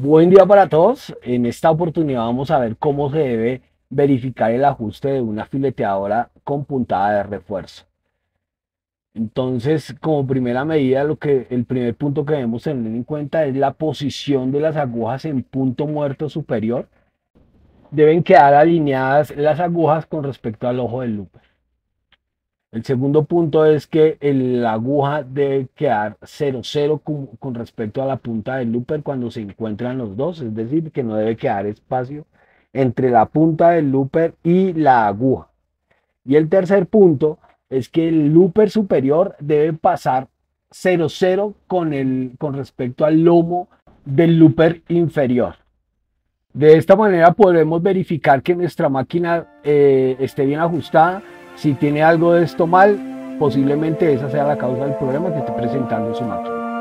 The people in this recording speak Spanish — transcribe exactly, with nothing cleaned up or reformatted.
Buen día para todos. En esta oportunidad vamos a ver cómo se debe verificar el ajuste de una fileteadora con puntada de refuerzo. Entonces, como primera medida, lo que, el primer punto que debemos tener en cuenta es la posición de las agujas en punto muerto superior. Deben quedar alineadas las agujas con respecto al ojo del looper. El segundo punto es que el- la aguja debe quedar cero cero con, con respecto a la punta del looper cuando se encuentran los dos, es decir, que no debe quedar espacio entre la punta del looper y la aguja. Y el tercer punto es que el looper superior debe pasar cero cero con, el, con respecto al lomo del looper inferior. De esta manera podremos verificar que nuestra máquina eh, esté bien ajustada. Si tiene algo de esto mal, posiblemente esa sea la causa del problema que esté presentando su máquina.